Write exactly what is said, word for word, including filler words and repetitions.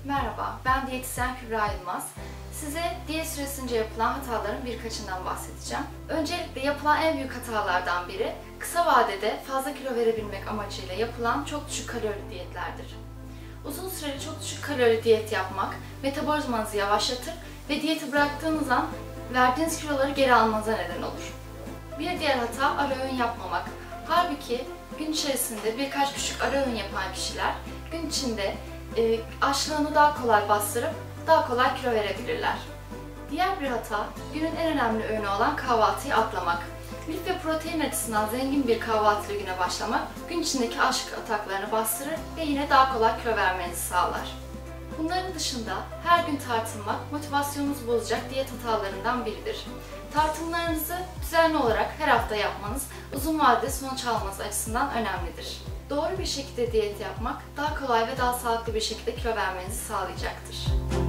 Merhaba, ben diyetisyen Kübra Yılmaz. Size diyet süresince yapılan hataların birkaçından bahsedeceğim. Öncelikle yapılan en büyük hatalardan biri, kısa vadede fazla kilo verebilmek amacıyla yapılan çok düşük kalorili diyetlerdir. Uzun süreli çok düşük kalorili diyet yapmak, metabolizmanızı yavaşlatır ve diyeti bıraktığınız an verdiğiniz kiloları geri almanıza neden olur. Bir diğer hata, ara öğün yapmamak. Halbuki gün içerisinde birkaç küçük ara öğün yapan kişiler gün içinde e, açlığını daha kolay bastırıp daha kolay kilo verebilirler. Diğer bir hata, günün en önemli öğünü olan kahvaltıyı atlamak. Lif ve protein açısından zengin bir kahvaltıyla güne başlamak, gün içindeki açlık ataklarını bastırır ve yine daha kolay kilo vermenizi sağlar. Bunların dışında her gün tartılmak motivasyonunuzu bozacak diyet hatalarından biridir. Tartımlarınızı düzenli olarak her hafta yapmanız uzun vadede sonuç almanız açısından önemlidir. Doğru bir şekilde diyet yapmak daha kolay ve daha sağlıklı bir şekilde kilo vermenizi sağlayacaktır.